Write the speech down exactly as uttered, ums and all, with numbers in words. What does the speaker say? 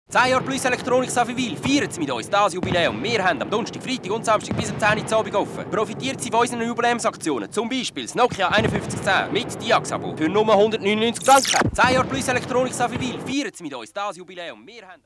zehn Jahre plus Elektronik Savivil, feiert mit uns das Jubiläum. Wir haben am Donnerstag, Freitag und Samstag bis um zehn Uhr Abend offen. Profitiert Sie von unseren Jubiläumsaktionen, zum Beispiel das Nokia einundfünfzig zehn mit Diax-Abo für nur hundertneunundneunzig Franken. zehn Jahre plus Elektronik Savivil, feiert mit uns das Jubiläum. Wir haben